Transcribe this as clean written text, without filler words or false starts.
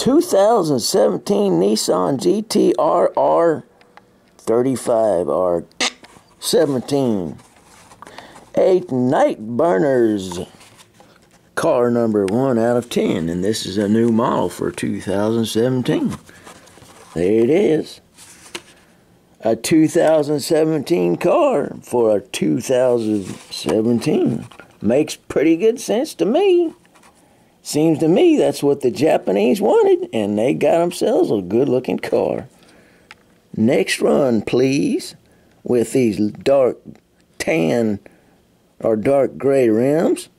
2017 Nissan GT-R R35 R17. A Nightburnerz car number 1 out of 10, and this is a new model for 2017. There it is. A 2017 car for a 2017. Makes pretty good sense to me. Seems to me that's what the Japanese wanted, and they got themselves a good-looking car. Next run, please, with these dark tan or dark gray rims.